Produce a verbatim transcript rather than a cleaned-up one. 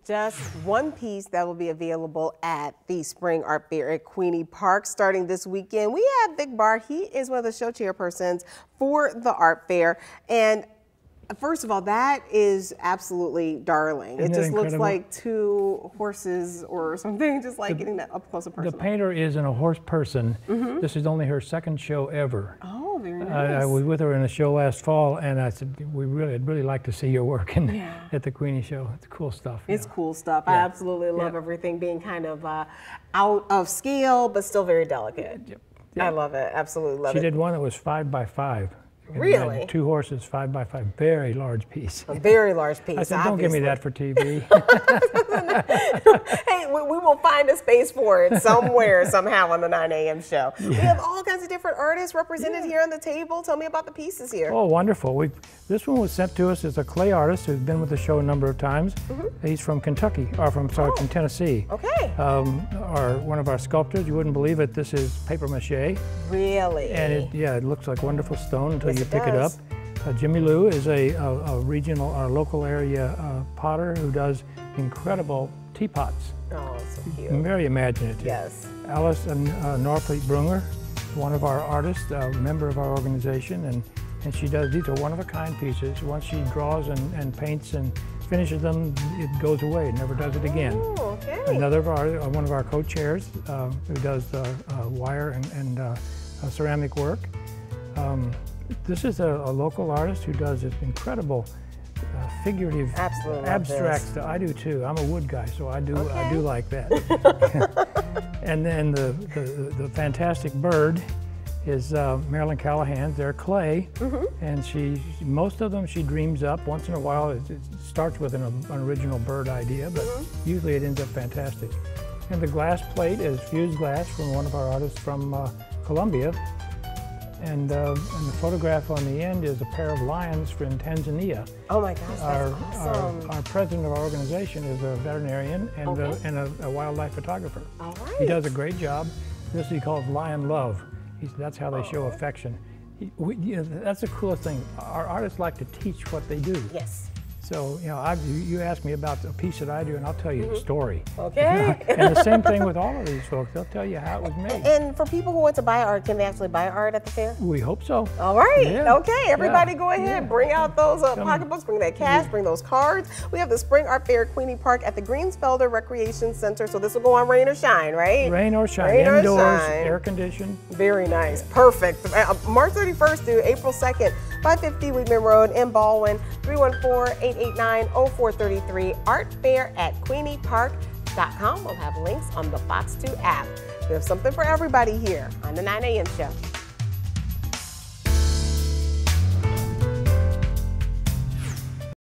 just one piece that will be available at the Spring Art Fair at Queenie Park starting this weekend. We have Vic Barr. He is one of the show chairpersons for the art fair. And first of all, that is absolutely darling. Isn't it just incredible? looks like two horses or something, just like the, getting that up close and personal. The painter is in a horse person. Mm-hmm. This is only her second show ever. Oh, very nice. I, I was with her in a show last fall, and I said, we really, I'd really like to see your work in, yeah. at the Queenie show. It's cool stuff. It's know. cool stuff. Yeah. I absolutely love yeah. everything being kind of uh, out of scale, but still very delicate. Yep. Yep. I love it. Absolutely love she it. She did one that was five by five. Really? Two horses, five by five, very large piece. A very large piece. I said, don't obviously. give me that for T V. Hey, we, we will find a space for it somewhere, somehow on the nine A M show. Yeah. We have all kinds of different artists represented yeah. here on the table. Tell me about the pieces here. Oh, wonderful. We, this one was sent to us as a clay artist who's been with the show a number of times. Mm-hmm. He's from Kentucky, or from, sorry, oh. from Tennessee. Okay. Um, our, one of our sculptors, you wouldn't believe it, this is paper mache. Really? And it, yeah, it looks like wonderful stone until yes, you it pick does. it up. Uh, Jimmy Lou is a, a, a regional, our local area uh, potter who does incredible teapots. Oh, so cute. Very imaginative. Yes. Alice and uh, Norfleet Brunger, one of our artists, a member of our organization, and, and she does, these are one-of-a-kind pieces. Once she draws and, and paints and finishes them, it goes away, it never does it again. Oh, okay. Another of our, uh, one of our co-chairs uh, who does uh, uh, wire and, and uh, uh, ceramic work. Um, This is a, a local artist who does this incredible uh, figurative Absolutely abstract stuff. I do too. I'm a wood guy, so I do okay. I do like that. And then the, the the fantastic bird is uh, Marilyn Callahan. They're clay, mm-hmm. and she most of them she dreams up. Once in a while, it, it starts with an, an original bird idea, but mm-hmm. usually it ends up fantastic. And the glass plate is fused glass from one of our artists from uh, Colombia. And, uh, and the photograph on the end is a pair of lions from Tanzania. Oh my gosh, that's our, awesome. Our, our president of our organization is a veterinarian and, okay. a, and a, a wildlife photographer. All right. He does a great job. This he calls lion love. He's, that's how they oh. show affection. He, we, you know, that's the coolest thing. Our artists like to teach what they do. Yes. So, you know, I, you ask me about a piece that I do, and I'll tell you mm-hmm. the story. Okay. And the same thing with all of these folks. They'll tell you how it was made. And for people who want to buy art, can they actually buy art at the fair? We hope so. All right. Yeah. Okay. Everybody yeah. go ahead. Yeah. Bring out those uh, Come. pocketbooks. Bring that cash. Bring those cards. We have the Spring Art Fair at Queenie Park at the Greensfelder Recreation Center. So this will go on rain or shine, right? Rain or shine. Rain Indoors, or shine. air conditioned. Very nice. Perfect. Uh, March thirty-first through April second. five fifty Wheatman Road in Baldwin, three one four, eight eight nine, oh four three three, art fair at queenie park dot com. We'll have links on the Fox two app. We have something for everybody here on the nine A M show.